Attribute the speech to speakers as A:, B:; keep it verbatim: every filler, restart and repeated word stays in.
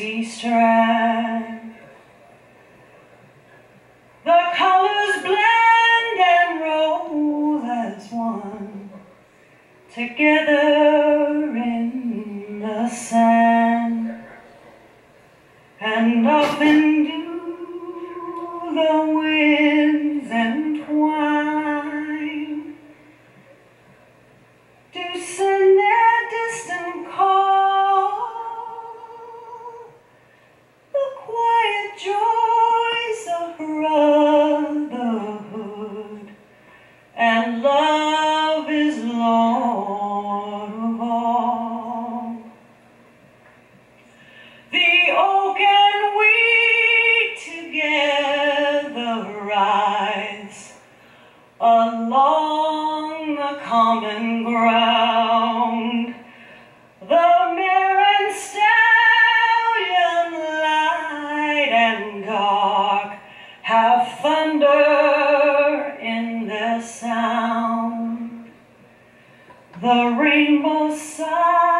A: grassy strand. The colors blend and roll as one, together in the sand. And often do the winds entwine, do send their distant call, the quiet joys of brotherhood, and love is Lord of all. The oak and we together rise along the common ground. The mare and stallion, light and dark, have thunder in their sound. The rainbow side